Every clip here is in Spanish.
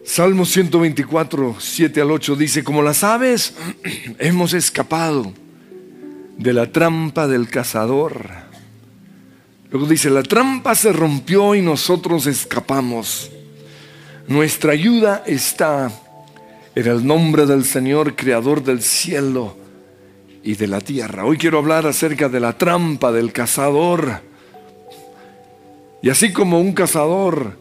Salmo 124, 7 al 8 dice: como las aves hemos escapado de la trampa del cazador. Luego dice: la trampa se rompió y nosotros escapamos. Nuestra ayuda está en el nombre del Señor, creador del cielo y de la tierra. Hoy quiero hablar acerca de la trampa del cazador. Y así como un cazador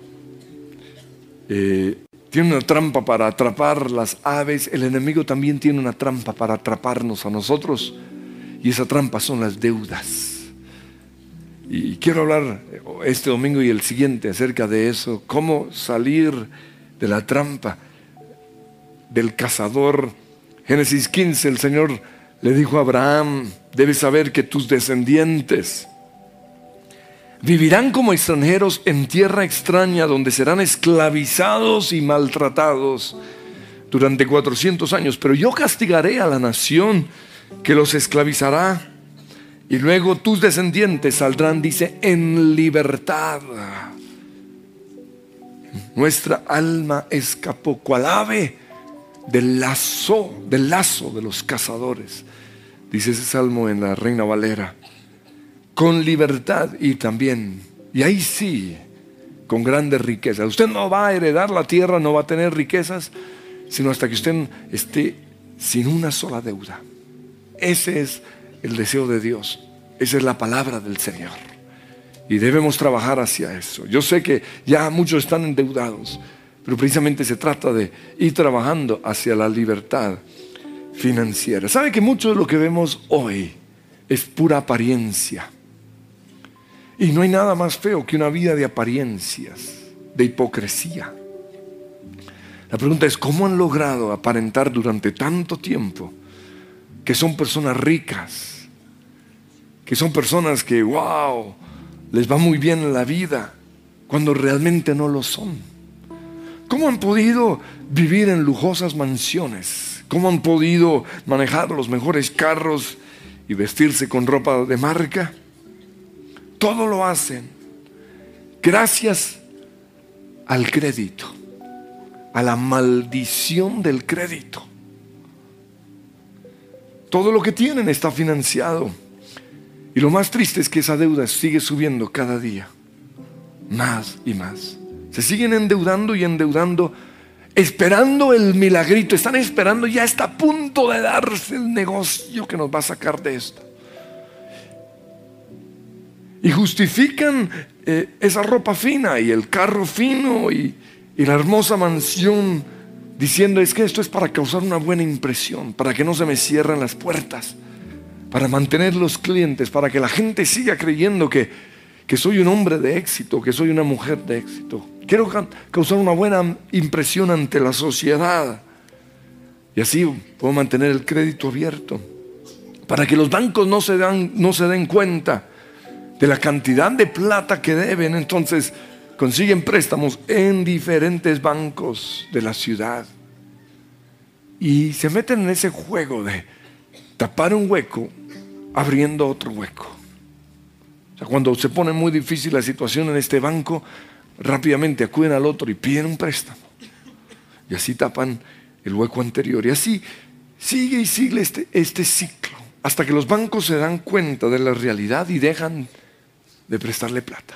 tiene una trampa para atrapar las aves, el enemigo también tiene una trampa para atraparnos a nosotros. Y esa trampa son las deudas. Y quiero hablar este domingo y el siguiente acerca de eso. Cómo salir de la trampa del cazador. Génesis 15, el Señor le dijo a Abraham: debes saber que tus descendientes vivirán como extranjeros en tierra extraña, donde serán esclavizados y maltratados durante 400 años. Pero yo castigaré a la nación que los esclavizará, y luego tus descendientes saldrán, dice, en libertad. Nuestra alma escapó cual ave del lazo de los cazadores, dice ese salmo en la Reina Valera. Con libertad y también, y ahí sí, con grandes riquezas. Usted no va a heredar la tierra, no va a tener riquezas, sino hasta que usted esté sin una sola deuda. Ese es el deseo de Dios. Esa es la palabra del Señor. Y debemos trabajar hacia eso. Yo sé que ya muchos están endeudados, pero precisamente se trata de ir trabajando hacia la libertad financiera. ¿Sabe que mucho de lo que vemos hoy es pura apariencia? Y no hay nada más feo que una vida de apariencias, de hipocresía. La pregunta es: ¿cómo han logrado aparentar durante tanto tiempo que son personas ricas, que son personas que, wow, les va muy bien en la vida, cuando realmente no lo son? ¿Cómo han podido vivir en lujosas mansiones? ¿Cómo han podido manejar los mejores carros y vestirse con ropa de marca? Todo lo hacen gracias al crédito, a la maldición del crédito. Todo lo que tienen está financiado. Y lo más triste es que esa deuda sigue subiendo cada día, más y más. Se siguen endeudando y endeudando, esperando el milagrito. Están esperando, ya está a punto de darse el negocio que nos va a sacar de esto. Y justifican esa ropa fina y el carro fino y la hermosa mansión, diciendo: es que esto es para causar una buena impresión, para que no se me cierren las puertas, para mantener los clientes, para que la gente siga creyendo que soy un hombre de éxito, que soy una mujer de éxito. Quiero causar una buena impresión ante la sociedad, y así puedo mantener el crédito abierto, para que los bancos no se den cuenta de la cantidad de plata que deben. Entonces consiguen préstamos en diferentes bancos de la ciudad y se meten en ese juego de tapar un hueco abriendo otro hueco. O sea, cuando se pone muy difícil la situación en este banco, rápidamente acuden al otro y piden un préstamo, y así tapan el hueco anterior. Y así sigue y sigue este ciclo, hasta que los bancos se dan cuenta de la realidad y dejan de prestarle plata.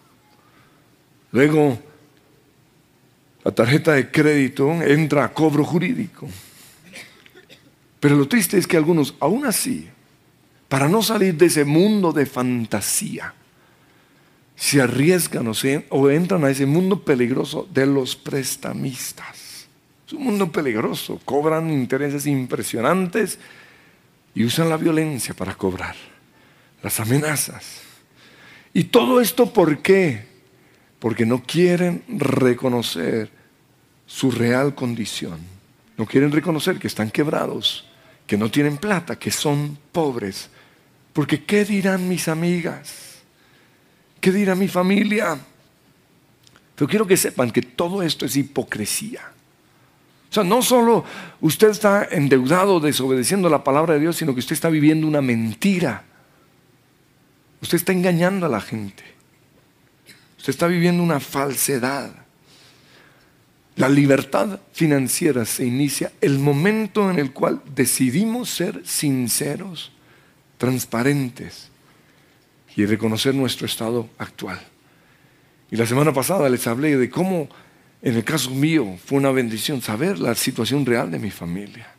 Luego la tarjeta de crédito entra a cobro jurídico. Pero lo triste es que algunos, aún así, para no salir de ese mundo de fantasía, se arriesgan o entran a ese mundo peligroso de los prestamistas. Es un mundo peligroso. Cobran intereses impresionantes y usan la violencia para cobrar, las amenazas. Y todo esto, ¿por qué? Porque no quieren reconocer su real condición. No quieren reconocer que están quebrados, que no tienen plata, que son pobres. Porque ¿qué dirán mis amigas? ¿Qué dirá mi familia? Pero quiero que sepan que todo esto es hipocresía. O sea, no solo usted está endeudado, desobedeciendo la palabra de Dios, sino que usted está viviendo una mentira. Usted está engañando a la gente. Usted está viviendo una falsedad. La libertad financiera se inicia el momento en el cual decidimos ser sinceros, transparentes y reconocer nuestro estado actual. Y la semana pasada les hablé de cómo, en el caso mío, fue una bendición saber la situación real de mi familia.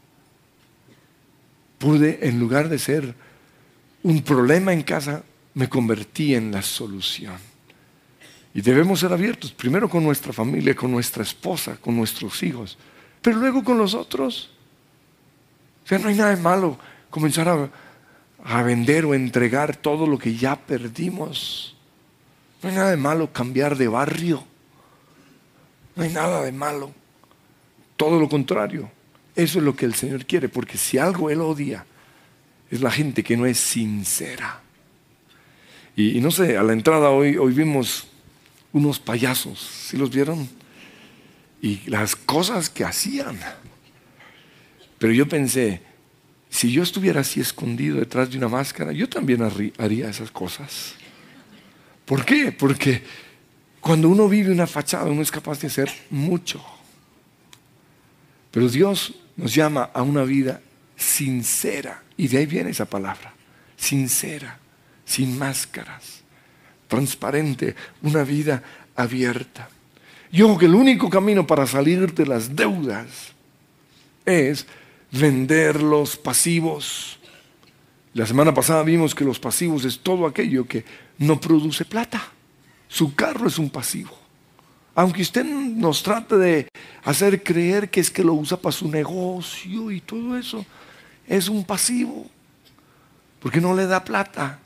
Pude, en lugar de ser un problema en casa, me convertí en la solución. Y debemos ser abiertos, primero con nuestra familia, con nuestra esposa, con nuestros hijos, pero luego con los otros. O sea, no hay nada de malo comenzar a vender o entregar todo lo que ya perdimos. No hay nada de malo cambiar de barrio. No hay nada de malo. Todo lo contrario. Eso es lo que el Señor quiere, porque si algo Él odia, es la gente que no es sincera. Y no sé, a la entrada hoy vimos unos payasos, ¿sí los vieron? Y las cosas que hacían. Pero yo pensé, si yo estuviera así escondido detrás de una máscara, yo también haría esas cosas. ¿Por qué? Porque cuando uno vive una fachada, uno es capaz de hacer mucho. Pero Dios nos llama a una vida sincera. Y de ahí viene esa palabra. Sincera, sin máscaras, transparente, una vida abierta. Y ojo que el único camino para salir de las deudas es vender los pasivos. La semana pasada vimos que los pasivos es todo aquello que no produce plata. Su carro es un pasivo. Aunque usted nos trate de hacer creer que es que lo usa para su negocio y todo eso, es un pasivo, porque no le da plata.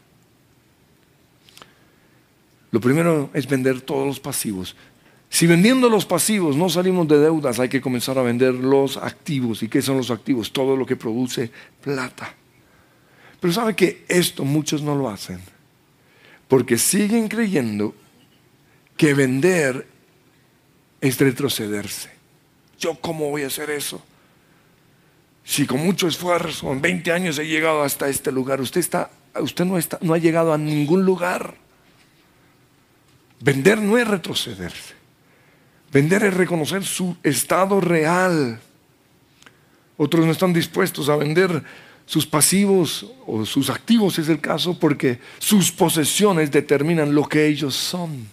Lo primero es vender todos los pasivos. Si vendiendo los pasivos no salimos de deudas, hay que comenzar a vender los activos. ¿Y qué son los activos? Todo lo que produce plata. Pero ¿sabe que esto muchos no lo hacen? Porque siguen creyendo que vender es retrocederse. ¿Yo cómo voy a hacer eso? Si con mucho esfuerzo, en 20 años he llegado hasta este lugar, usted no ha llegado a ningún lugar. Vender no es retrocederse. Vender es reconocer su estado real. Otros no están dispuestos a vender sus pasivos o sus activos, es el caso, porque sus posesiones determinan lo que ellos son.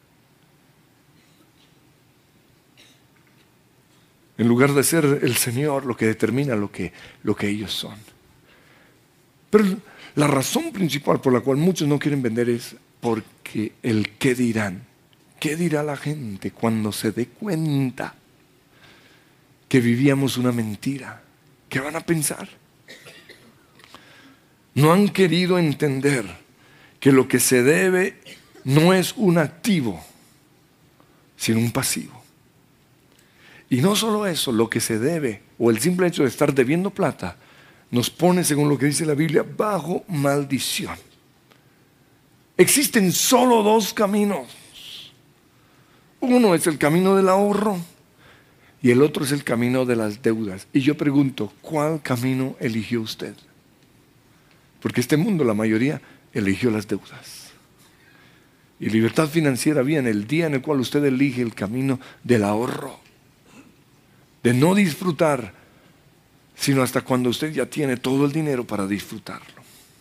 En lugar de ser el Señor lo que determina lo que ellos son. Pero la razón principal por la cual muchos no quieren vender es porque el qué dirán. ¿Qué dirá la gente cuando se dé cuenta que vivíamos una mentira? ¿Qué van a pensar? No han querido entender que lo que se debe no es un activo, sino un pasivo. Y no solo eso, lo que se debe, o el simple hecho de estar debiendo plata, nos pone, según lo que dice la Biblia, bajo maldición. Existen solo dos caminos. Uno es el camino del ahorro y el otro es el camino de las deudas. Y yo pregunto, ¿cuál camino eligió usted? Porque este mundo, la mayoría, eligió las deudas. Y libertad financiera viene el día en el cual usted elige el camino del ahorro. De no disfrutar, sino hasta cuando usted ya tiene todo el dinero para disfrutarlo.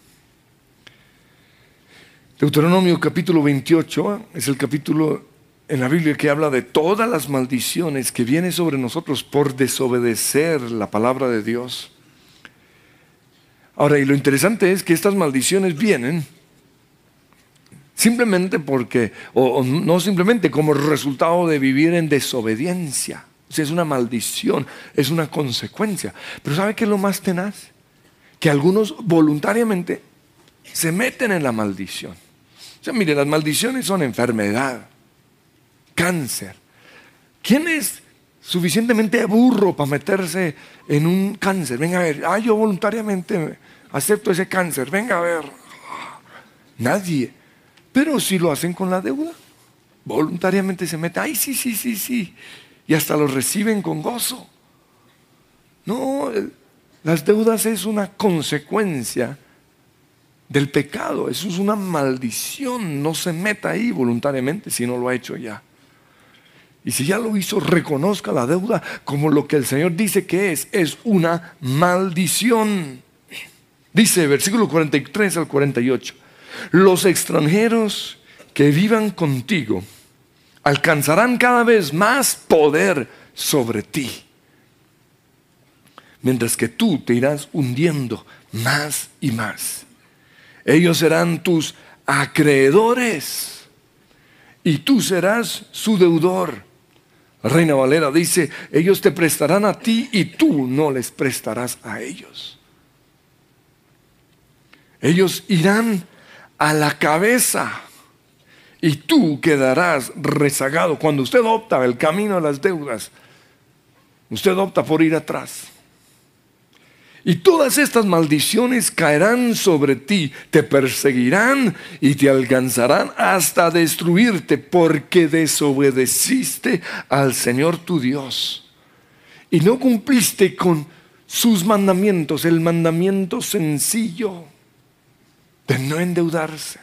Deuteronomio capítulo 28 es el capítulo en la Biblia que habla de todas las maldiciones que vienen sobre nosotros por desobedecer la palabra de Dios. Ahora, y lo interesante es que estas maldiciones vienen simplemente porque, o no simplemente como resultado de vivir en desobediencia. O sea, es una maldición, es una consecuencia. Pero ¿sabe qué es lo más tenaz? Que algunos voluntariamente se meten en la maldición. O sea, mire, las maldiciones son enfermedad, cáncer. ¿Quién es suficientemente burro para meterse en un cáncer? Venga a ver, yo voluntariamente acepto ese cáncer, venga a ver. Nadie. Pero si lo hacen con la deuda, voluntariamente se meten, sí. Y hasta lo reciben con gozo. No, las deudas es una consecuencia del pecado. Eso es una maldición. No se meta ahí voluntariamente si no lo ha hecho ya. Y si ya lo hizo, reconozca la deuda como lo que el Señor dice que es una maldición. Dice, versículo 43 al 48, los extranjeros que vivan contigo alcanzarán cada vez más poder sobre ti, mientras que tú te irás hundiendo más y más. Ellos serán tus acreedores y tú serás su deudor. Reina Valera dice, ellos te prestarán a ti y tú no les prestarás a ellos. Ellos irán a la cabeza y tú quedarás rezagado. Cuando usted opta el camino de las deudas, usted opta por ir atrás. Y todas estas maldiciones caerán sobre ti, te perseguirán y te alcanzarán hasta destruirte, porque desobedeciste al Señor tu Dios y no cumpliste con sus mandamientos, el mandamiento sencillo de no endeudarse.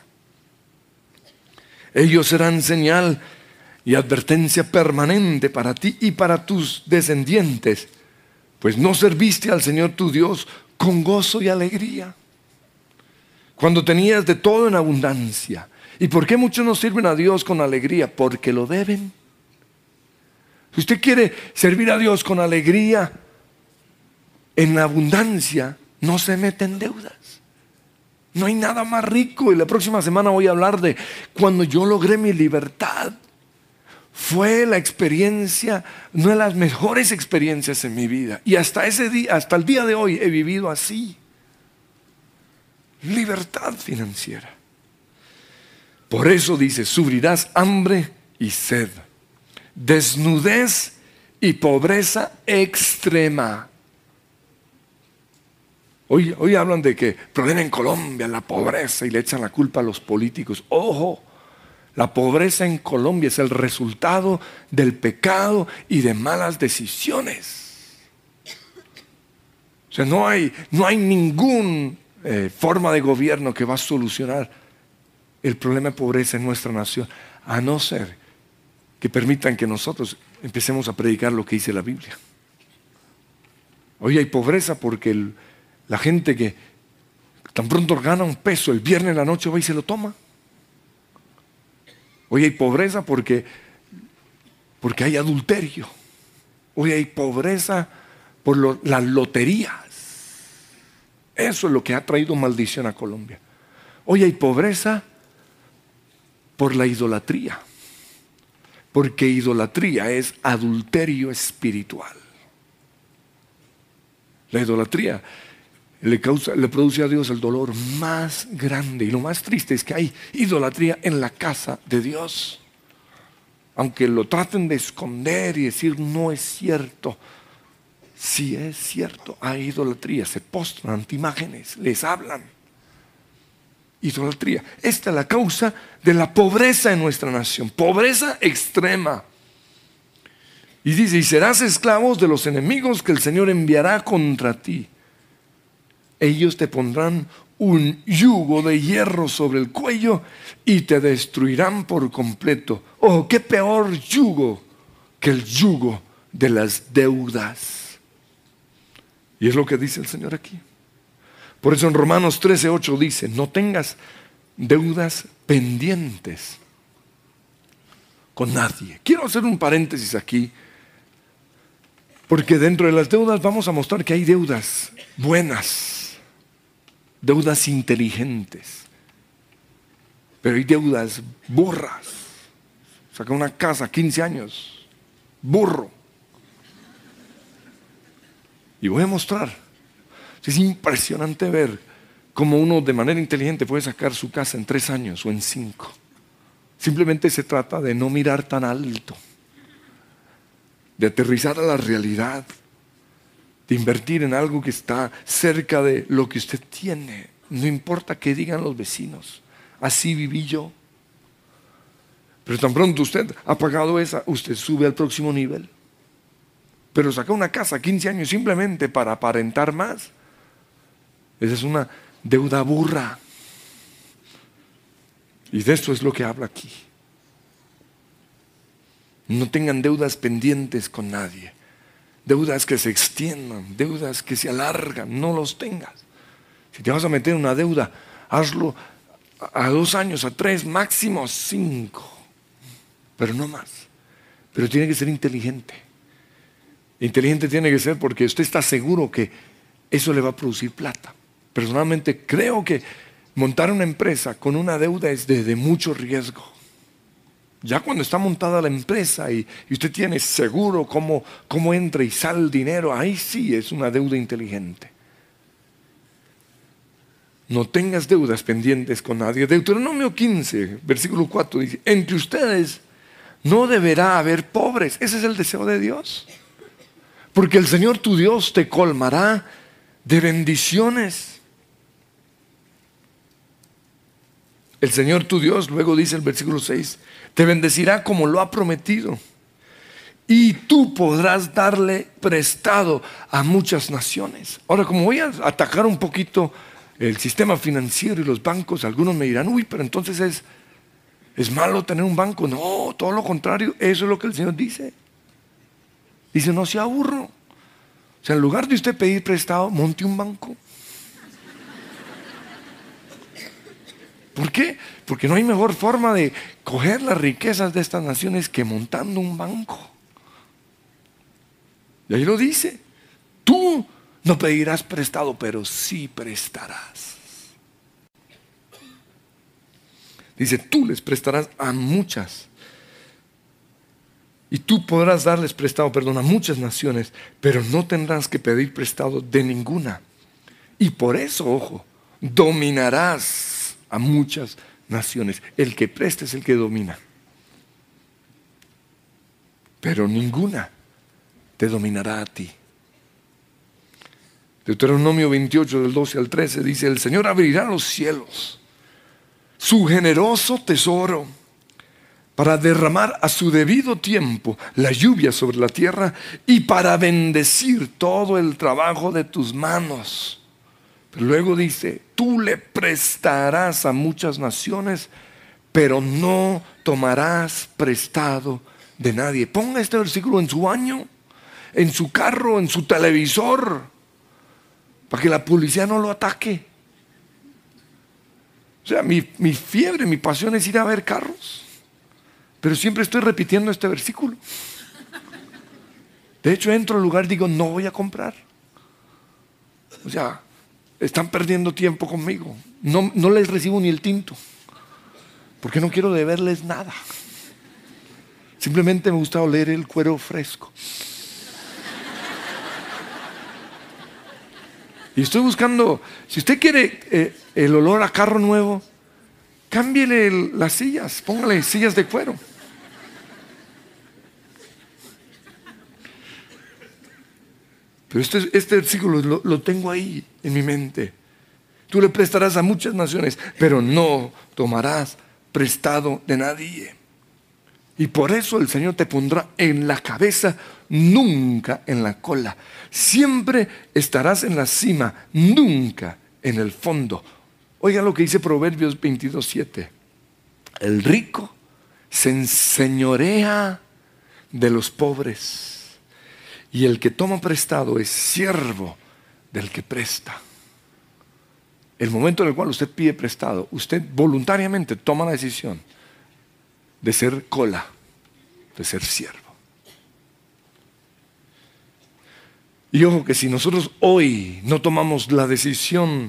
Ellos serán señal y advertencia permanente para ti y para tus descendientes, pues no serviste al Señor tu Dios con gozo y alegría, cuando tenías de todo en abundancia. ¿Y por qué muchos no sirven a Dios con alegría? Porque lo deben. Si usted quiere servir a Dios con alegría, en abundancia, no se mete en deudas. No hay nada más rico. Y la próxima semana voy a hablar de cuando yo logré mi libertad. Fue la experiencia, una de las mejores experiencias en mi vida. Y hasta ese día, hasta el día de hoy he vivido así. Libertad financiera. Por eso dice, sufrirás hambre y sed, desnudez y pobreza extrema. Hoy hablan de que problema en Colombia, la pobreza, y le echan la culpa a los políticos. Ojo. La pobreza en Colombia es el resultado del pecado y de malas decisiones. O sea, no hay ninguna forma de gobierno que va a solucionar el problema de pobreza en nuestra nación, a no ser que permitan que nosotros empecemos a predicar lo que dice la Biblia. Hoy hay pobreza porque la gente que tan pronto gana un peso, el viernes en la noche va y se lo toma. Hoy hay pobreza porque hay adulterio. Hoy hay pobreza por las loterías. Eso es lo que ha traído maldición a Colombia. Hoy hay pobreza por la idolatría. Porque idolatría es adulterio espiritual. La idolatría le produce a Dios el dolor más grande. Y lo más triste es que hay idolatría en la casa de Dios. Aunque lo traten de esconder y decir no es cierto. Sí es cierto, hay idolatría. Se postran ante imágenes, les hablan. Idolatría. Esta es la causa de la pobreza en nuestra nación. Pobreza extrema. Y dice, y serás esclavos de los enemigos que el Señor enviará contra ti. Ellos te pondrán un yugo de hierro sobre el cuello y te destruirán por completo. Oh, qué peor yugo que el yugo de las deudas. Y es lo que dice el Señor aquí. Por eso en Romanos 13:8 dice, no tengas deudas pendientes con nadie. Quiero hacer un paréntesis aquí, porque dentro de las deudas vamos a mostrar que hay deudas buenas. Deudas inteligentes, pero hay deudas burras. Saca una casa, 15 años, burro. Y voy a mostrar. Es impresionante ver cómo uno de manera inteligente puede sacar su casa en 3 años o en 5. Simplemente se trata de no mirar tan alto, de aterrizar a la realidad, de invertir en algo que está cerca de lo que usted tiene. No importa qué digan los vecinos. Así viví yo. Pero tan pronto usted ha pagado esa, usted sube al próximo nivel. Pero saca una casa 15 años simplemente para aparentar más. Esa es una deuda burra. Y de esto es lo que habla aquí. No tengan deudas pendientes con nadie. Deudas que se extiendan, deudas que se alargan, no los tengas. Si te vas a meter en una deuda, hazlo a 2 años, a 3, máximo a 5, pero no más. Pero tiene que ser inteligente. Inteligente tiene que ser porque usted está seguro que eso le va a producir plata. Personalmente creo que montar una empresa con una deuda es de mucho riesgo. Ya cuando está montada la empresa y usted tiene seguro cómo entra y sale el dinero, ahí sí es una deuda inteligente. No tengas deudas pendientes con nadie. Deuteronomio 15, versículo 4 dice: entre ustedes no deberá haber pobres. Ese es el deseo de Dios. Porque el Señor tu Dios te colmará de bendiciones. El Señor tu Dios, luego dice el versículo 6, te bendecirá como lo ha prometido. Y tú podrás darle prestado a muchas naciones. Ahora, como voy a atacar un poquito el sistema financiero y los bancos, algunos me dirán: uy, pero entonces es malo tener un banco. No, todo lo contrario, eso es lo que el Señor dice. Dice: no sea burro. O sea, en lugar de usted pedir prestado, monte un banco. ¿Por qué? Porque no hay mejor forma de coger las riquezas de estas naciones que montando un banco. Y ahí lo dice: tú no pedirás prestado, pero sí prestarás. Dice: tú les prestarás a muchas. Y tú podrás darles prestado, a muchas naciones, pero no tendrás que pedir prestado de ninguna. Y por eso, ojo, dominarás a muchas naciones. El que presta es el que domina. Pero ninguna te dominará a ti. Deuteronomio 28, del 12 al 13 dice: el Señor abrirá los cielos, su generoso tesoro, para derramar a su debido tiempo la lluvia sobre la tierra y para bendecir todo el trabajo de tus manos. Pero luego dice: tú le prestarás a muchas naciones, pero no tomarás prestado de nadie. Ponga este versículo en su baño, en su carro, en su televisor, para que la policía no lo ataque. O sea, mi fiebre, mi pasión es ir a ver carros, pero siempre estoy repitiendo este versículo. De hecho, entro al lugar y digo: no voy a comprar. O sea, están perdiendo tiempo conmigo. No les recibo ni el tinto, porque no quiero deberles nada. Simplemente me gusta oler el cuero fresco. Y estoy buscando, si usted quiere el olor a carro nuevo, cámbiele las sillas, póngale sillas de cuero. Pero este versículo lo tengo ahí en mi mente. Tú le prestarás a muchas naciones, pero no tomarás prestado de nadie. Y por eso el Señor te pondrá en la cabeza, nunca en la cola. Siempre estarás en la cima, nunca en el fondo. Oiga lo que dice Proverbios 22:7. El rico se enseñorea de los pobres, y el que toma prestado es siervo del que presta. El momento en el cual usted pide prestado, usted voluntariamente toma la decisión de ser cola, de ser siervo. Y ojo que si nosotros hoy no tomamos la decisión,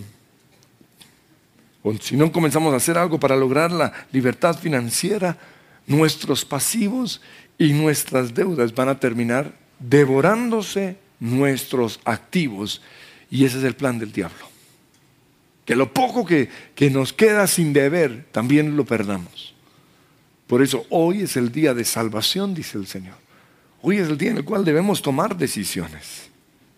o si no comenzamos a hacer algo para lograr la libertad financiera, nuestros pasivos y nuestras deudas van a terminar devorándose nuestros activos. Y ese es el plan del diablo. Que lo poco que nos queda sin deber, también lo perdamos. Por eso hoy es el día de salvación, dice el Señor. Hoy es el día en el cual debemos tomar decisiones.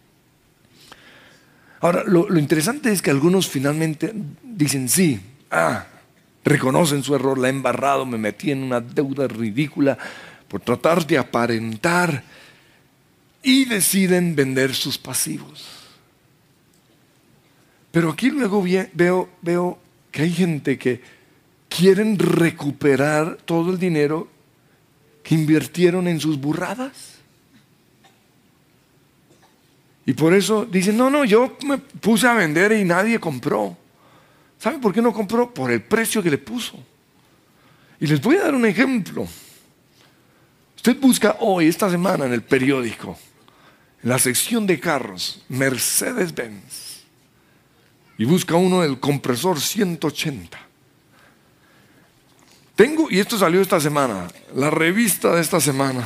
Ahora, lo interesante es que algunos finalmente dicen: sí, reconocen su error, la he embarrado, me metí en una deuda ridícula por tratar de aparentar, y deciden vender sus pasivos. Pero aquí luego veo que hay gente que quieren recuperar todo el dinero que invirtieron en sus burradas. Y por eso dicen, no, yo me puse a vender y nadie compró. ¿Sabe por qué no compró? Por el precio que le puso. Y les voy a dar un ejemplo. Usted busca hoy, esta semana, en el periódico, en la sección de carros, Mercedes-Benz, y busca uno del compresor 180. Y esto salió esta semana, la revista de esta semana.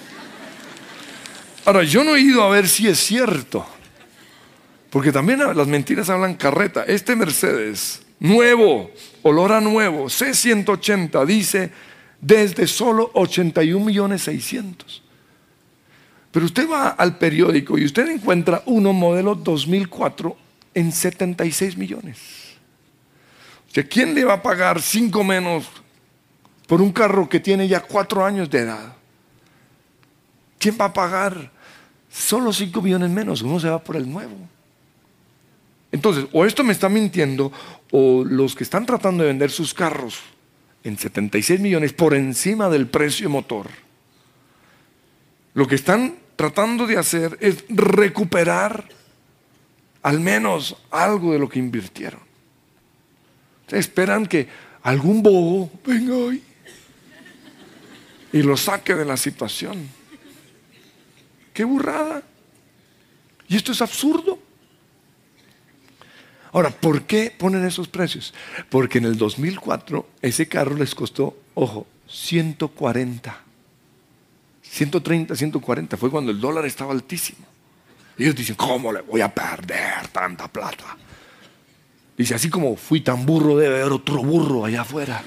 Ahora, yo no he ido a ver si es cierto, porque también las mentiras hablan carreta. Este Mercedes, nuevo, olor a nuevo, C180, dice desde solo 81.600.000. Pero usted va al periódico y usted encuentra uno modelo 2004 en 76 millones. O sea, ¿quién le va a pagar 5 menos por un carro que tiene ya 4 años de edad? ¿Quién va a pagar solo 5 millones menos? Uno se va por el nuevo. Entonces, o esto me está mintiendo, o los que están tratando de vender sus carros en 76 millones por encima del precio motor, lo que están tratando de hacer es recuperar al menos algo de lo que invirtieron. Ustedes esperan que algún bobo venga hoy y lo saque de la situación. ¡Qué burrada! Y esto es absurdo. Ahora, ¿por qué ponen esos precios? Porque en el 2004 ese carro les costó, ojo, 140. 130, 140. Fue cuando el dólar estaba altísimo. Y ellos dicen, ¿cómo le voy a perder tanta plata? Dice, así como fui tan burro, debe haber otro burro allá afuera.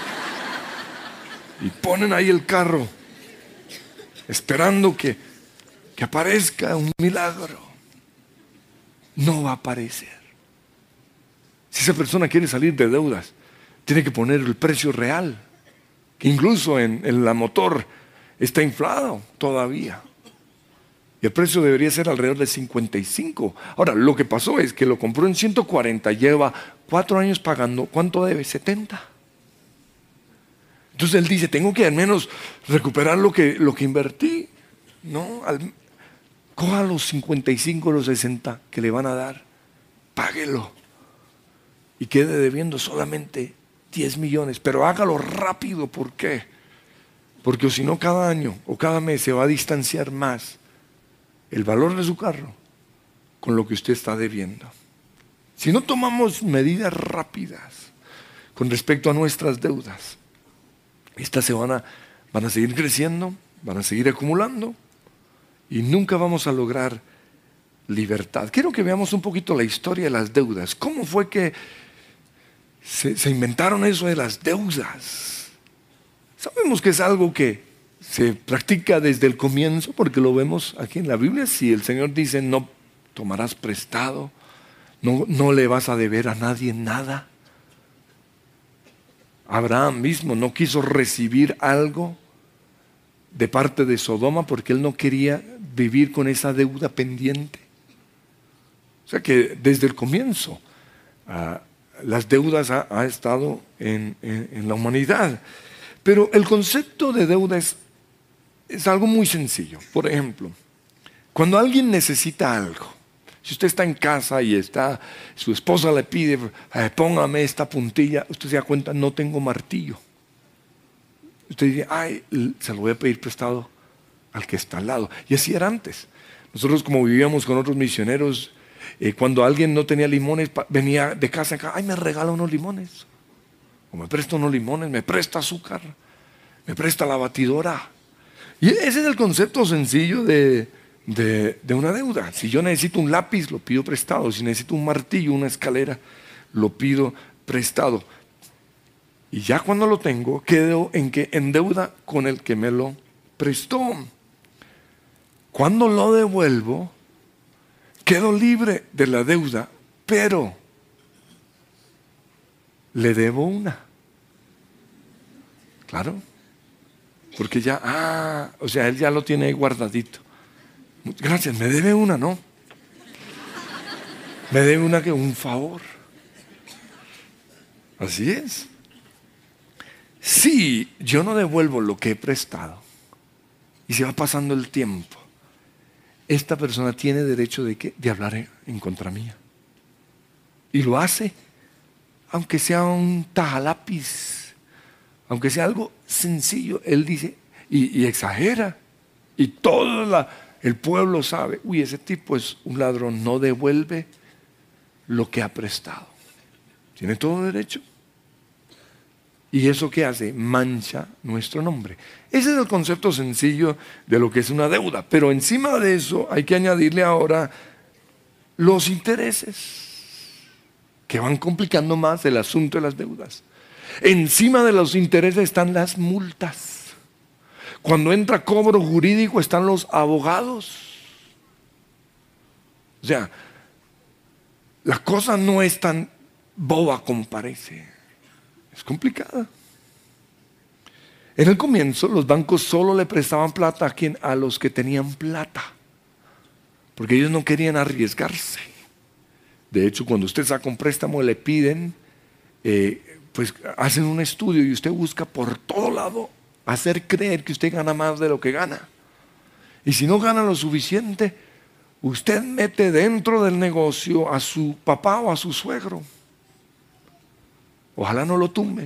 Y ponen ahí el carro, esperando que aparezca un milagro. No va a aparecer. Si esa persona quiere salir de deudas, tiene que poner el precio real, que incluso en la motor está inflado todavía. Y el precio debería ser alrededor de 55. Ahora, lo que pasó es que lo compró en 140, lleva 4 años pagando, ¿cuánto debe? 70. Entonces él dice, tengo que al menos recuperar lo que invertí. No, coja los 55, los 60 que le van a dar, páguelo y quede debiendo solamente 10 millones, pero hágalo rápido. ¿Por qué? Porque si no, cada año o cada mes se va a distanciar más el valor de su carro con lo que usted está debiendo. Si no tomamos medidas rápidas con respecto a nuestras deudas, estas van a seguir creciendo, van a seguir acumulando y nunca vamos a lograr libertad. Quiero que veamos un poquito la historia de las deudas. ¿Cómo fue que se inventaron eso de las deudas? Sabemos que es algo que se practica desde el comienzo, porque lo vemos aquí en la Biblia. Si el Señor dice, no tomarás prestado, no le vas a deber a nadie nada. Abraham mismo no quiso recibir algo de parte de Sodoma porque él no quería vivir con esa deuda pendiente. O sea que desde el comienzo las deudas ha estado en la humanidad. Pero el concepto de deuda es algo muy sencillo. Por ejemplo, cuando alguien necesita algo, si usted está en casa y su esposa le pide, póngame esta puntilla, usted se da cuenta, no tengo martillo. Usted dice, se lo voy a pedir prestado al que está al lado. Y así era antes. Nosotros, como vivíamos con otros misioneros, cuando alguien no tenía limones, venía de casa acá, me regala unos limones. O me presta unos limones, me presta azúcar, me presta la batidora. Y ese es el concepto sencillo de una deuda. Si yo necesito un lápiz, lo pido prestado. Si necesito un martillo, una escalera, lo pido prestado. Y ya cuando lo tengo, quedo en deuda con el que me lo prestó. Cuando lo devuelvo, quedo libre de la deuda, pero le debo una. Claro. Porque ya, él ya lo tiene ahí guardadito. Gracias, me debe una, ¿no? Me debe un favor. Así es. Si yo no devuelvo lo que he prestado, y se va pasando el tiempo, esta persona tiene derecho ¿de qué? De hablar en contra mía. Y lo hace, aunque sea un tajalápiz, aunque sea algo sencillo. Él dice, y exagera, y todo el pueblo sabe, uy, ese tipo es un ladrón, no devuelve lo que ha prestado. Tiene todo derecho. ¿Y eso qué hace? Mancha nuestro nombre. Ese es el concepto sencillo de lo que es una deuda. Pero encima de eso hay que añadirle ahora los intereses, que van complicando más el asunto de las deudas. Encima de los intereses están las multas. Cuando entra cobro jurídico están los abogados. O sea, la cosa no es tan boba como parece. Es complicada. En el comienzo los bancos solo le prestaban plata a los que tenían plata, porque ellos no querían arriesgarse. De hecho, cuando usted saca un préstamo le piden, pues hacen un estudio y usted busca por todo lado hacer creer que usted gana más de lo que gana. Y si no gana lo suficiente, usted mete dentro del negocio a su papá o a su suegro. Ojalá no lo tumbe.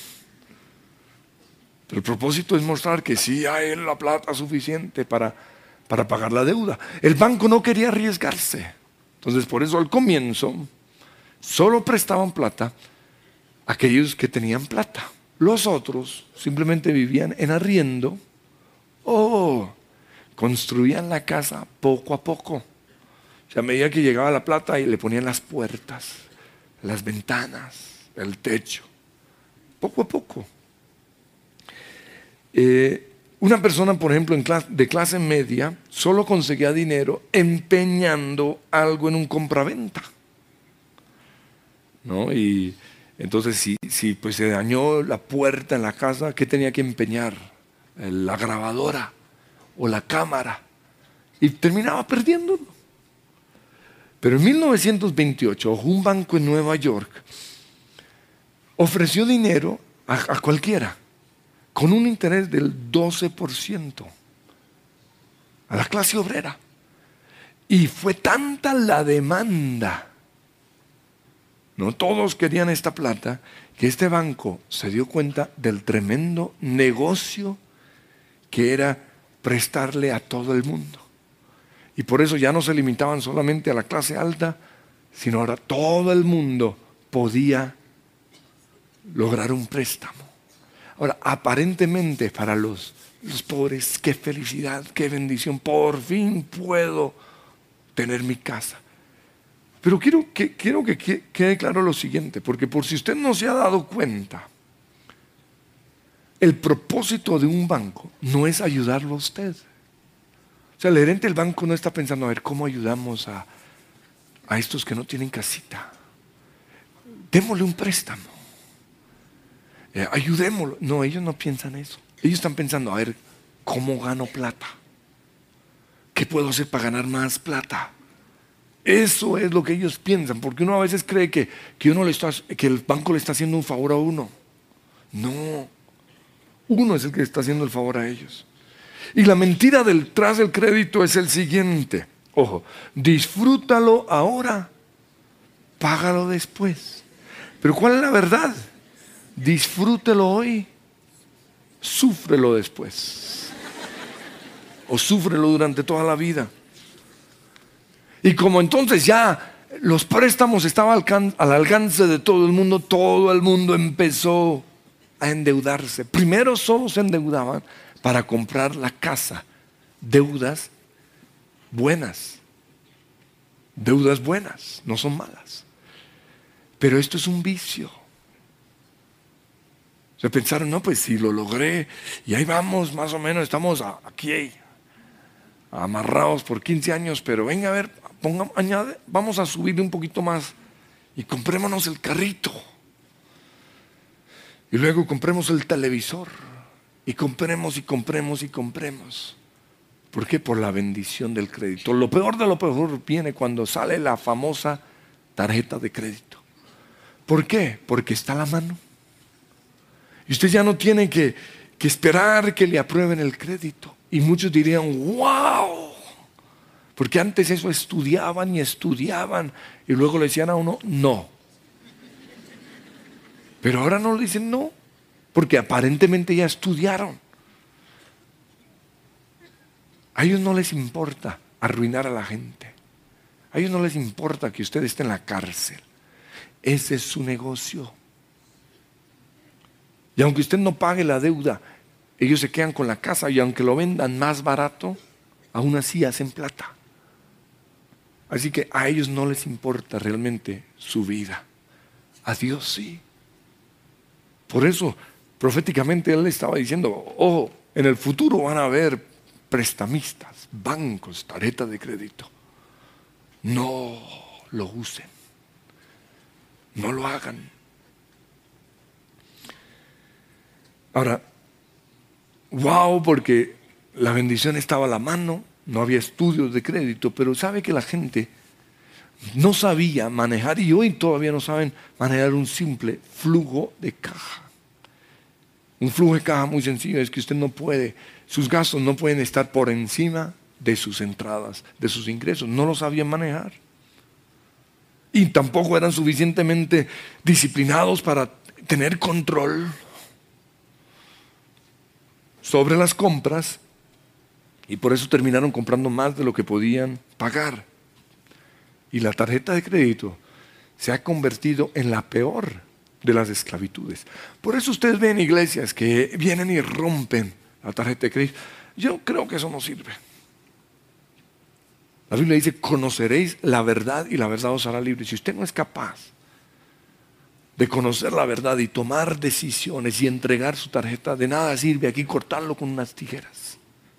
Pero el propósito es mostrar que sí hay la plata suficiente para pagar la deuda. El banco no quería arriesgarse. Entonces por eso al comienzo solo prestaban plata a aquellos que tenían plata. Los otros simplemente vivían en arriendo o construían la casa poco a poco. O sea, a medida que llegaba la plata y le ponían las puertas, las ventanas, el techo, poco a poco. Una persona, por ejemplo, de clase media, solo conseguía dinero empeñando algo en un compraventa, ¿no? Y entonces si pues se dañó la puerta en la casa, ¿qué tenía que empeñar? La grabadora o la cámara, y terminaba perdiéndolo. Pero en 1928 un banco en Nueva York ofreció dinero a cualquiera con un interés del 12% a la clase obrera. Y fue tanta la demanda, no todos querían esta plata, que este banco se dio cuenta del tremendo negocio que era prestarle a todo el mundo. Y por eso ya no se limitaban solamente a la clase alta, sino ahora todo el mundo podía lograr un préstamo. Ahora, aparentemente para los pobres, qué felicidad, qué bendición, por fin puedo tener mi casa. Pero quiero que quede claro lo siguiente, porque por si usted no se ha dado cuenta, el propósito de un banco no es ayudarlo a usted. O sea, el gerente del banco no está pensando, a ver, ¿cómo ayudamos a estos que no tienen casita? Démosle un préstamo. Ayudémoslo. No, ellos no piensan eso. Ellos están pensando, a ver, ¿cómo gano plata? ¿Qué puedo hacer para ganar más plata? Eso es lo que ellos piensan, porque uno a veces cree que el banco le está haciendo un favor a uno. No, uno es el que está haciendo el favor a ellos. Y la mentira detrás del crédito es el siguiente. Ojo, disfrútalo ahora, págalo después. Pero ¿cuál es la verdad? Disfrútelo hoy, súfrelo después. O súfrelo durante toda la vida. Y como entonces ya los préstamos estaban al alcance de todo el mundo empezó a endeudarse. Primero solo se endeudaban para comprar la casa. Deudas buenas, no son malas. Pero esto es un vicio. Se pensaron, no, pues si lo logré, y ahí vamos, más o menos, estamos aquí amarrados por 15 años, pero venga a ver, vamos a subirle un poquito más y comprémonos el carrito. Y luego compremos el televisor. Y compremos. ¿Por qué? Por la bendición del crédito. Lo peor de lo peor viene cuando sale la famosa tarjeta de crédito. ¿Por qué? Porque está a la mano. Y usted ya no tiene que esperar que le aprueben el crédito. Y muchos dirían, wow, porque antes eso estudiaban y estudiaban y luego le decían a uno, no. Pero ahora no le dicen no, porque aparentemente ya estudiaron. A ellos no les importa arruinar a la gente. A ellos no les importa que usted esté en la cárcel. Ese es su negocio. Y aunque usted no pague la deuda, ellos se quedan con la casa y aunque lo vendan más barato, aún así hacen plata. Así que a ellos no les importa realmente su vida. A Dios sí. Por eso, proféticamente Él estaba diciendo, ojo, en el futuro van a haber prestamistas, bancos, tarjetas de crédito. No lo usen. No lo hagan. Ahora, wow, porque la bendición estaba a la mano, no había estudios de crédito, pero sabe que la gente no sabía manejar y hoy todavía no saben manejar un simple flujo de caja. Un flujo de caja muy sencillo es que usted no puede, sus gastos no pueden estar por encima de sus entradas, de sus ingresos. No lo sabían manejar. Y tampoco eran suficientemente disciplinados para tener control sobre las compras y por eso terminaron comprando más de lo que podían pagar. Y la tarjeta de crédito se ha convertido en la peor de las esclavitudes. Por eso ustedes ven iglesias que vienen y rompen la tarjeta de crédito. Yo creo que eso no sirve. La Biblia dice, conoceréis la verdad y la verdad os hará libre. Si usted no es capaz de conocer la verdad y tomar decisiones y entregar su tarjeta, de nada sirve aquí cortarlo con unas tijeras.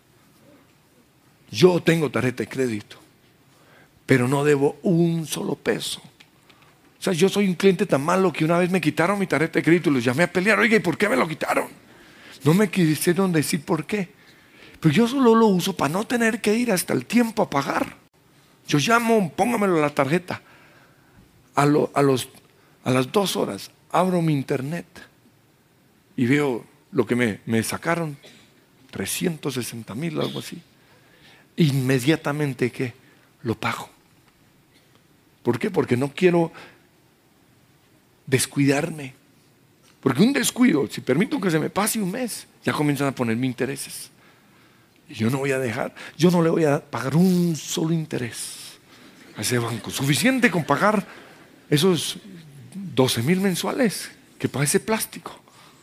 Yo tengo tarjeta de crédito, pero no debo un solo peso. O sea, yo soy un cliente tan malo que una vez me quitaron mi tarjeta de crédito y los llamé a pelear. Oiga, ¿y por qué me lo quitaron? No me quisieron decir por qué. Pero yo solo lo uso para no tener que ir hasta el tiempo a pagar. Yo llamo, póngamelo en la tarjeta. A las 2 horas abro mi internet y veo lo que me sacaron, 360,000, algo así. Inmediatamente, ¿qué? Lo pago. ¿Por qué? Porque no quiero descuidarme. Porque un descuido, si permito que se me pase un mes, ya comienzan a ponerme intereses. Y yo no voy a dejar, yo no le voy a pagar un solo interés a ese banco. Suficiente con pagar esos 12,000 mensuales que paga ese plástico.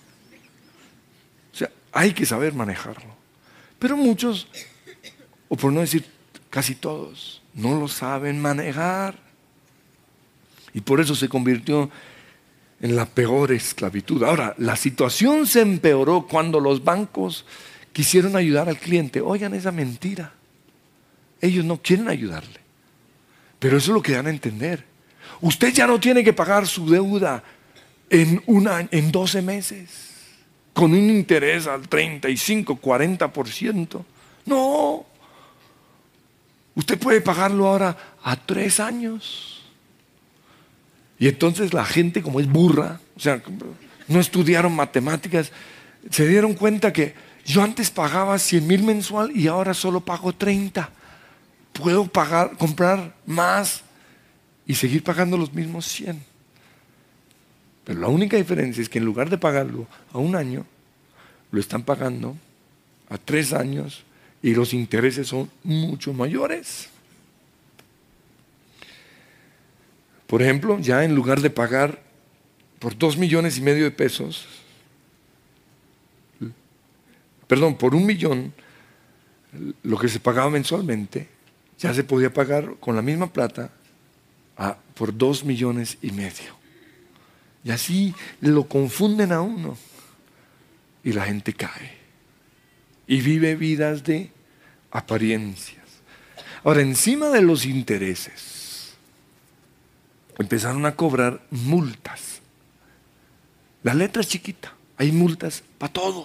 O sea, hay que saber manejarlo. Pero muchos, o por no decir casi todos, no lo saben manejar. Y por eso se convirtió en la peor esclavitud. Ahora, la situación se empeoró cuando los bancos quisieron ayudar al cliente. Oigan esa mentira. Ellos no quieren ayudarle. Pero eso es lo que dan a entender. Usted ya no tiene que pagar su deuda en 12 meses, con un interés al 35, 40%. No. Usted puede pagarlo ahora a 3 años. Y entonces la gente, como es burra, o sea, no estudiaron matemáticas, se dieron cuenta que yo antes pagaba 100,000 mensual y ahora solo pago 30. Puedo comprar más y seguir pagando los mismos 100. Pero la única diferencia es que en lugar de pagarlo a 1 año, lo están pagando a 3 años y los intereses son mucho mayores. Por ejemplo, ya en lugar de pagar por 2,5 millones de pesos, por 1 millón, lo que se pagaba mensualmente, ya se podía pagar con la misma plata por 2,5 millones. Y así lo confunden a uno. Y la gente cae. Y vive vidas de apariencias. Ahora, encima de los intereses, empezaron a cobrar multas. La letra es chiquita. Hay multas para todo.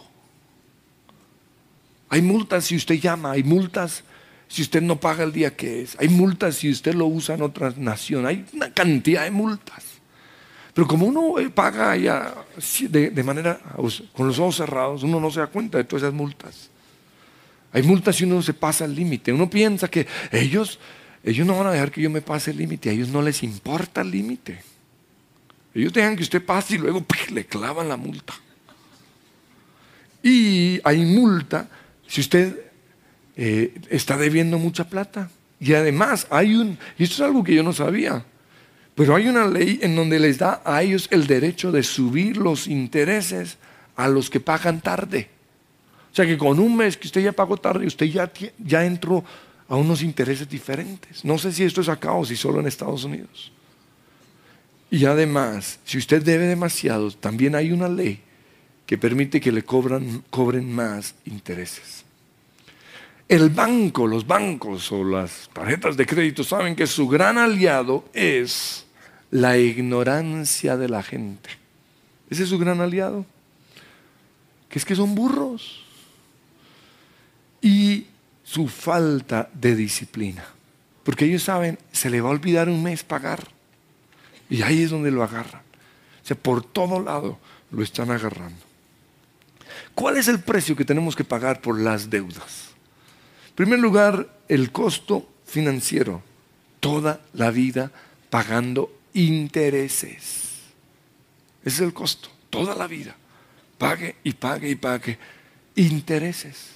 Hay multas si usted llama. Hay multas si usted no paga el día que es. Hay multas si usted lo usa en otra nación. Hay una cantidad de multas. Pero como uno paga ya de manera con los ojos cerrados, uno no se da cuenta de todas esas multas. Hay multas si uno se pasa el límite. Uno piensa que ellos no van a dejar que yo me pase el límite. A ellos no les importa el límite. Ellos dejan que usted pase y luego le clavan la multa. Y hay multa si usted está debiendo mucha plata. Y además y esto es algo que yo no sabía, pero hay una ley en donde les da a ellos el derecho de subir los intereses a los que pagan tarde. O sea que con un mes que usted ya pagó tarde, usted ya entró a unos intereses diferentes. No sé si esto es acá o si solo en Estados Unidos. Y además, si usted debe demasiado, también hay una ley que permite que le cobren más intereses. Los bancos o las tarjetas de crédito saben que su gran aliado es la ignorancia de la gente. Ese es su gran aliado. Que es que son burros. Y su falta de disciplina. Porque ellos saben, se le va a olvidar un mes pagar. Y ahí es donde lo agarran. O sea, por todo lado lo están agarrando. ¿Cuál es el precio que tenemos que pagar por las deudas? En primer lugar, el costo financiero. Toda la vida pagando intereses. Ese es el costo. Toda la vida. Pague y pague y pague intereses.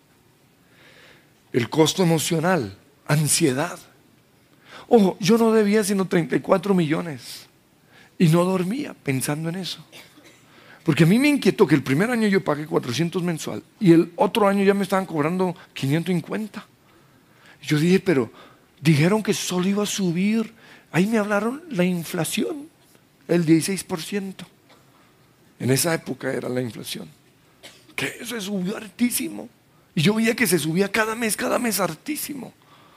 El costo emocional, ansiedad. Ojo, yo no debía sino 34 millones y no dormía pensando en eso. Porque a mí me inquietó que el primer año yo pagué 400 mensual y el otro año ya me estaban cobrando 550. Yo dije, pero dijeron que solo iba a subir. Ahí me hablaron la inflación, el 16%. En esa época era la inflación. Que eso subió hartísimo. Y yo veía que se subía cada mes hartísimo.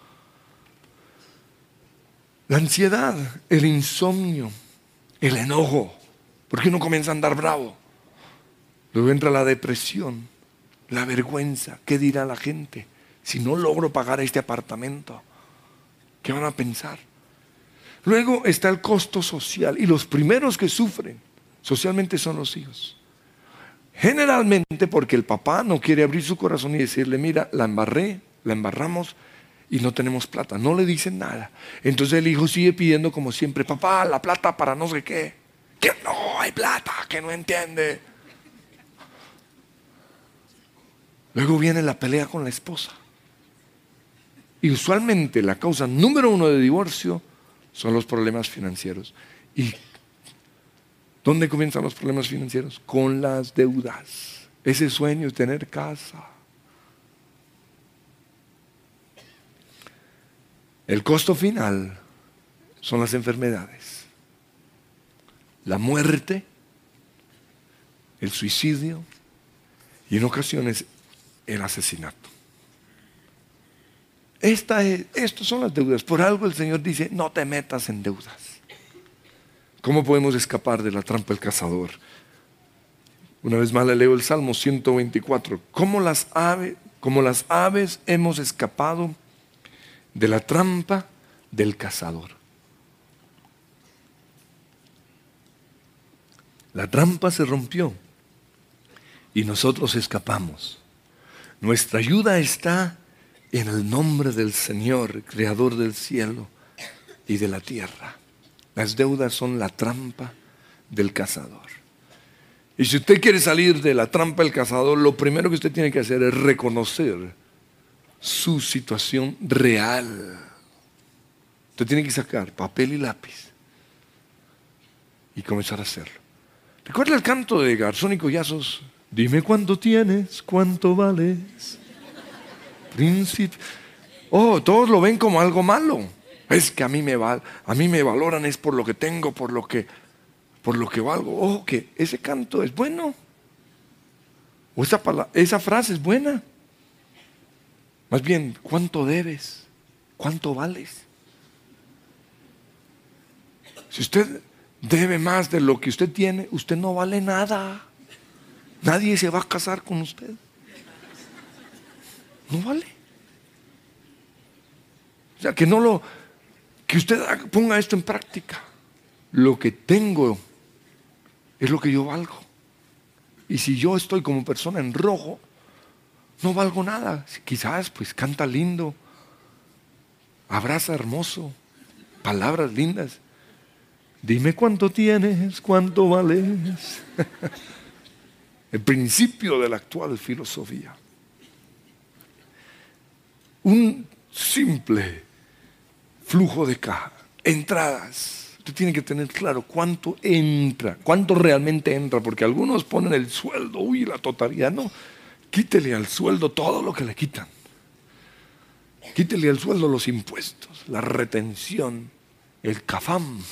La ansiedad, el insomnio, el enojo, porque uno comienza a andar bravo. Luego entra la depresión, la vergüenza. ¿Qué dirá la gente? Si no logro pagar este apartamento, ¿qué van a pensar? Luego está el costo social y los primeros que sufren socialmente son los hijos. Generalmente porque el papá no quiere abrir su corazón y decirle, mira, la embarramos y no tenemos plata. No le dicen nada. Entonces el hijo sigue pidiendo como siempre, papá, la plata para no sé qué. Que no hay plata, que no entiende. Luego viene la pelea con la esposa. Y usualmente la causa número 1 de divorcio son los problemas financieros. ¿Y dónde comienzan los problemas financieros? Con las deudas. Ese sueño de tener casa. El costo final son las enfermedades, la muerte, el suicidio y en ocasiones el asesinato. Estas son las deudas. Por algo el Señor dice, no te metas en deudas. ¿Cómo podemos escapar de la trampa del cazador? Una vez más le leo el Salmo 124. Como las aves hemos escapado de la trampa del cazador. La trampa se rompió y nosotros escapamos. Nuestra ayuda está en el nombre del Señor, creador del cielo y de la tierra. Las deudas son la trampa del cazador. Y si usted quiere salir de la trampa del cazador, lo primero que usted tiene que hacer es reconocer su situación real. Usted tiene que sacar papel y lápiz y comenzar a hacerlo. ¿Recuerda el canto de Garzón y Collazos? Dime cuánto tienes, cuánto vales, príncipe. Oh, todos lo ven como algo malo. Es que a mí me valoran es por lo que tengo, por lo que valgo. Ojo, que ese canto es bueno. O esa frase es buena. Más bien, ¿cuánto debes? ¿Cuánto vales? Si usted debe más de lo que usted tiene, usted no vale nada. Nadie se va a casar con usted. No vale. O sea, que usted ponga esto en práctica. Lo que tengo es lo que yo valgo. Y si yo estoy como persona en rojo, no valgo nada. Quizás pues canta lindo, abraza hermoso, palabras lindas. Dime cuánto tienes, cuánto vales. El principio de la actual filosofía. Un simple flujo de caja, entradas. Usted tiene que tener claro cuánto entra, cuánto realmente entra, porque algunos ponen el sueldo, uy, la totalidad. No, quítele al sueldo todo lo que le quitan. Quítele al sueldo los impuestos, la retención, el CAFAM.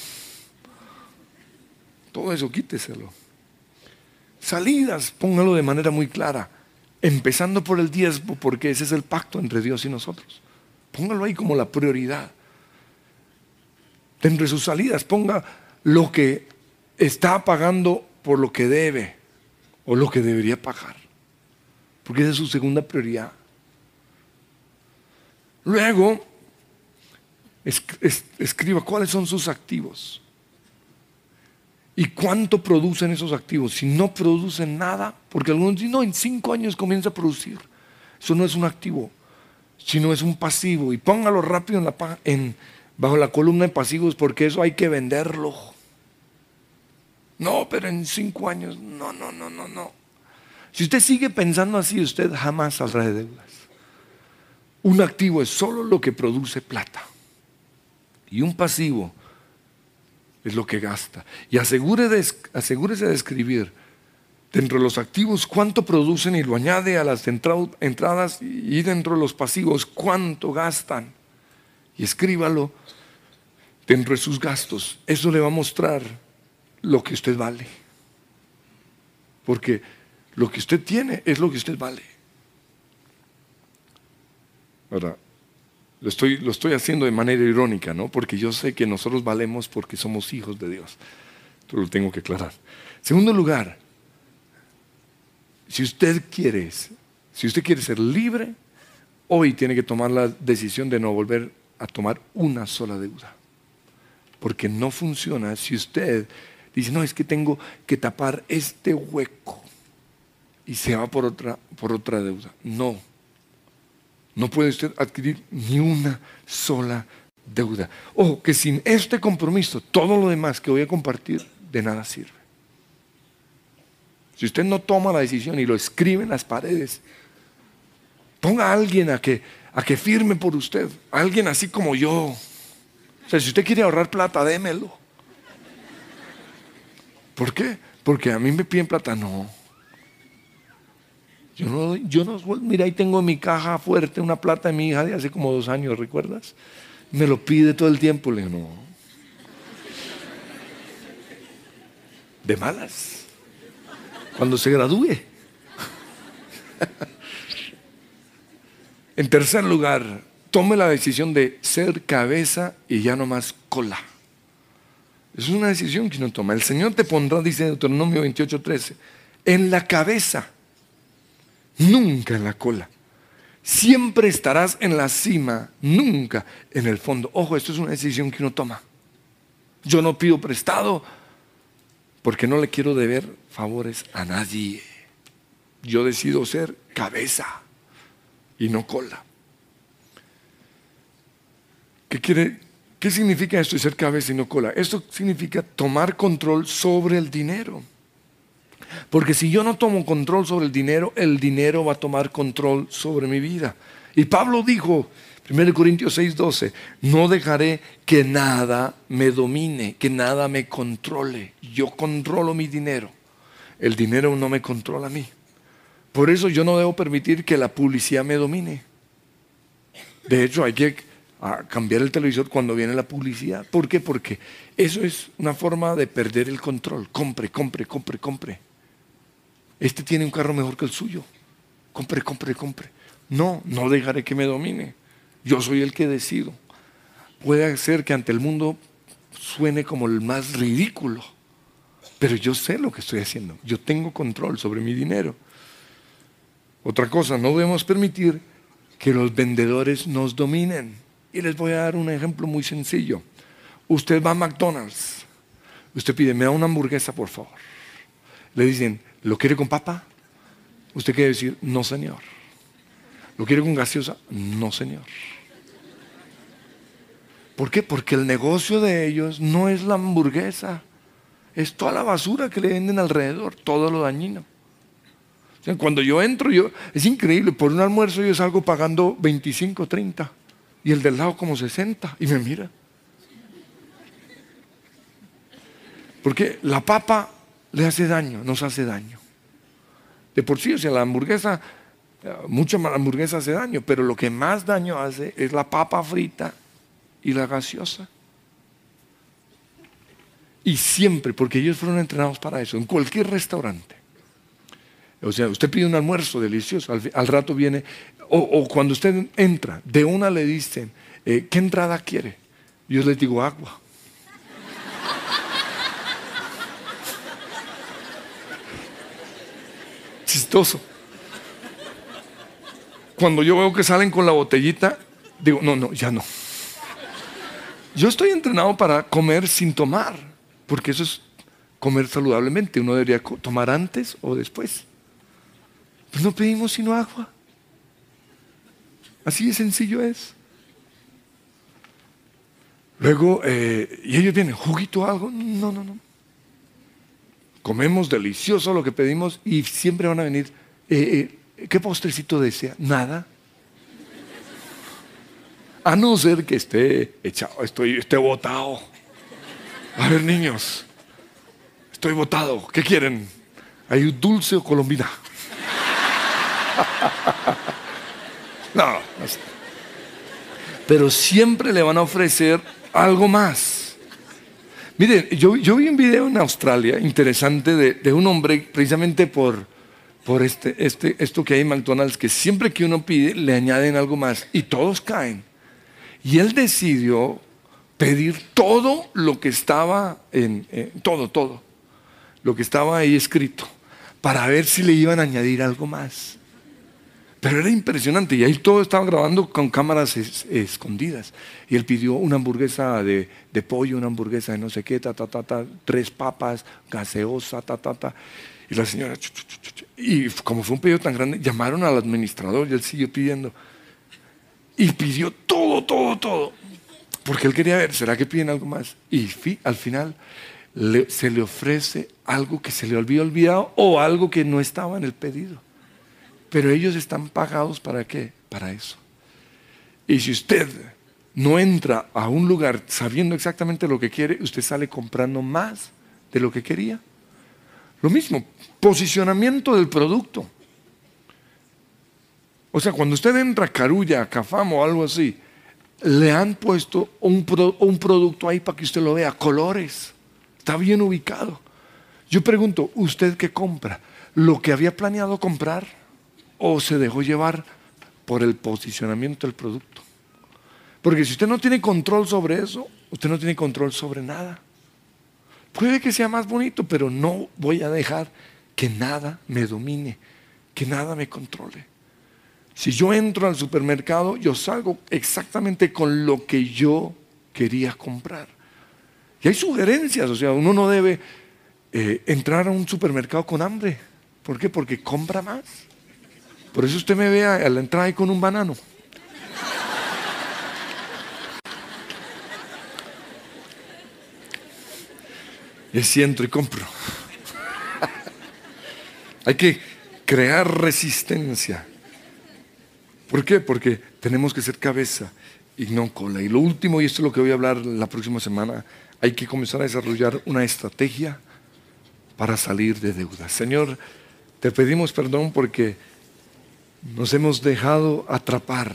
Todo eso quíteselo. Salidas, póngalo de manera muy clara, empezando por el diezmo, porque ese es el pacto entre Dios y nosotros. Póngalo ahí como la prioridad. Dentro de sus salidas, ponga lo que está pagando por lo que debe o lo que debería pagar, porque esa es su segunda prioridad. Luego, escriba cuáles son sus activos y cuánto producen esos activos. Si no producen nada, porque algunos dicen, no, en 5 años comienza a producir. Eso no es un activo, sino es un pasivo. Y póngalo rápido bajo la columna de pasivos, porque eso hay que venderlo. No, pero en 5 años, no. Si usted sigue pensando así, usted jamás saldrá de deudas. Un activo es solo lo que produce plata. Y un pasivo es lo que gasta. Y asegúrese de escribir dentro de los activos cuánto producen y lo añade a las entradas, y dentro de los pasivos cuánto gastan. Y escríbalo dentro de sus gastos. Eso le va a mostrar lo que usted vale. Porque lo que usted tiene es lo que usted vale. Ahora, lo estoy haciendo de manera irónica, ¿no? Porque yo sé que nosotros valemos porque somos hijos de Dios. Esto lo tengo que aclarar. Segundo lugar, si usted quiere ser libre, hoy tiene que tomar la decisión de no volver a tomar una sola deuda. Porque no funciona si usted dice, no, es que tengo que tapar este hueco y se va por otra deuda. No puede usted adquirir ni una sola deuda. Ojo, que sin este compromiso, todo lo demás que voy a compartir, de nada sirve. Si usted no toma la decisión y lo escribe en las paredes, ponga a alguien a que firme por usted, a alguien así como yo. O sea, si usted quiere ahorrar plata, démelo. ¿Por qué? Porque a mí me piden plata, no. Yo no, mira, ahí tengo en mi caja fuerte una plata de mi hija de hace como 2 años, ¿recuerdas? Me lo pide todo el tiempo, le digo, no. De malas. Cuando se gradúe. En tercer lugar, tome la decisión de ser cabeza y ya no más cola. Es una decisión que uno toma. El Señor te pondrá, dice Deuteronomio 28:13, en la cabeza, nunca en la cola. Siempre estarás en la cima, nunca en el fondo. Ojo, esto es una decisión que uno toma. Yo no pido prestado porque no le quiero deber favores a nadie. Yo decido ser cabeza y no cola. ¿Qué significa esto de ser cabeza y no cola? Esto significa tomar control sobre el dinero. Porque si yo no tomo control sobre el dinero va a tomar control sobre mi vida. Y Pablo dijo, 1 Corintios 6:12, no dejaré que nada me domine, que nada me controle. Yo controlo mi dinero. El dinero no me controla a mí. Por eso yo no debo permitir que la publicidad me domine. De hecho, hay que cambiar el televisor cuando viene la publicidad. ¿Por qué? Porque eso es una forma de perder el control. Compre. Este tiene un carro mejor que el suyo. Compre. No dejaré que me domine. Yo soy el que decido. Puede ser que ante el mundo suene como el más ridículo, pero yo sé lo que estoy haciendo. Yo tengo control sobre mi dinero. Otra cosa, no debemos permitir que los vendedores nos dominen. Y les voy a dar un ejemplo muy sencillo. Usted va a McDonald's. Usted pide, me da una hamburguesa, por favor. Le dicen, ¿lo quiere con papa? Usted quiere decir, no, señor. ¿Lo quiere con gaseosa? No, señor. ¿Por qué? Porque el negocio de ellos no es la hamburguesa, es toda la basura que le venden alrededor, todo lo dañino. O sea, cuando yo entro, es increíble, por un almuerzo yo salgo pagando 25, 30 y el del lado como 60 y me mira. Porque la papa le hace daño, nos hace daño. De por sí, o sea, la hamburguesa, mucha hamburguesa hace daño, pero lo que más daño hace es la papa frita y la gaseosa. Y siempre, porque ellos fueron entrenados para eso, en cualquier restaurante. O sea, usted pide un almuerzo delicioso, al rato viene, o cuando usted entra, de una le dicen, ¿qué entrada quiere? Yo les digo agua. Chistoso. Cuando yo veo que salen con la botellita, digo, no, ya no. Yo estoy entrenado para comer sin tomar, porque eso es comer saludablemente. Uno debería tomar antes o después. Pues no pedimos sino agua. Así de sencillo es. Luego, y ellos vienen, ¿juguito o algo? No. Comemos delicioso lo que pedimos y siempre van a venir, ¿qué postrecito desea? Nada. A no ser que esté echado, esté botado. A ver, niños, estoy botado, ¿qué quieren? ¿Hay un dulce o colombina? No. Pero siempre le van a ofrecer algo más. Miren, yo vi un video en Australia interesante de un hombre, precisamente por esto que hay en McDonald's, que siempre que uno pide le añaden algo más y todos caen. Y él decidió pedir todo lo que estaba todo lo que estaba ahí escrito, para ver si le iban a añadir algo más. Pero era impresionante, y ahí todo estaba grabando con cámaras escondidas. Y él pidió una hamburguesa de pollo, una hamburguesa de no sé qué, 3 papas, gaseosa, Y la señora, y como fue un pedido tan grande, llamaron al administrador y él siguió pidiendo. Y pidió todo. Porque él quería ver, ¿será que piden algo más? Y al final se le ofrece algo que se le había olvidado o algo que no estaba en el pedido. Pero ellos están pagados ¿para qué? Para eso. Y si usted no entra a un lugar sabiendo exactamente lo que quiere, usted sale comprando más de lo que quería. Lo mismo, posicionamiento del producto. O sea, cuando usted entra a Carulla, a Cafam o algo así, le han puesto un producto ahí para que usted lo vea, colores. Está bien ubicado. Yo pregunto, ¿usted qué compra? ¿Lo que había planeado comprar? ¿O se dejó llevar por el posicionamiento del producto? Porque si usted no tiene control sobre eso, usted no tiene control sobre nada. Puede que sea más bonito, pero no voy a dejar que nada me domine, que nada me controle. Si yo entro al supermercado, yo salgo exactamente con lo que yo quería comprar. Y hay sugerencias, o sea, uno no debe entrar a un supermercado con hambre. ¿Por qué? Porque compra más. Por eso usted me ve a la entrada ahí con un banano. Y así entro y compro. Hay que crear resistencia. ¿Por qué? Porque tenemos que ser cabeza y no cola. Y lo último, y esto es lo que voy a hablar la próxima semana, hay que comenzar a desarrollar una estrategia para salir de deudas. Señor, te pedimos perdón porque nos hemos dejado atrapar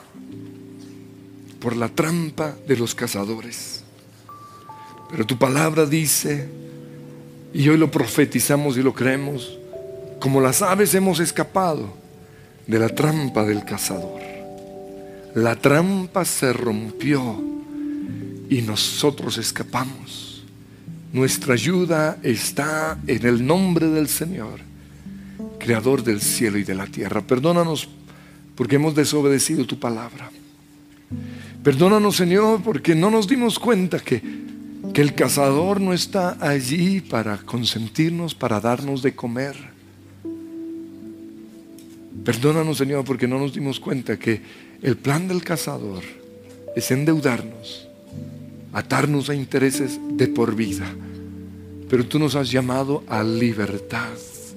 por la trampa de los cazadores. Pero tu palabra dice, y hoy lo profetizamos y lo creemos, como las aves hemos escapado de la trampa del cazador. La trampa se rompió y nosotros escapamos. Nuestra ayuda está en el nombre del Señor, Creador del cielo y de la tierra. Perdónanos porque hemos desobedecido tu palabra. Perdónanos, Señor, porque no nos dimos cuenta que el cazador no está allí para consentirnos, para darnos de comer. Perdónanos, Señor, porque no nos dimos cuenta que el plan del cazador es endeudarnos, atarnos a intereses de por vida. Pero tú nos has llamado a libertad.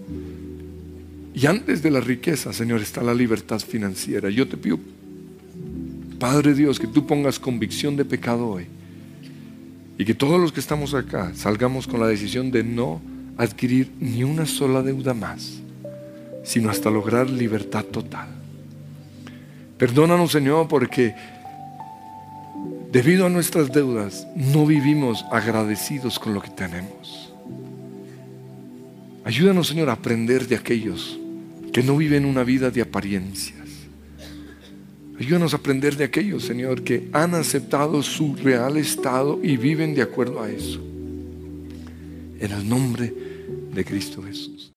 Y antes de la riqueza, Señor, está la libertad financiera. Yo te pido, Padre Dios, que tú pongas convicción de pecado hoy. Y que todos los que estamos acá salgamos con la decisión de no adquirir ni una sola deuda más, sino hasta lograr libertad total. Perdónanos, Señor, porque debido a nuestras deudas no vivimos agradecidos con lo que tenemos. Ayúdanos, Señor, a aprender de aquellos que no viven una vida de apariencias. Ayúdanos a aprender de aquellos, Señor, que han aceptado su real estado y viven de acuerdo a eso. En el nombre de Cristo Jesús.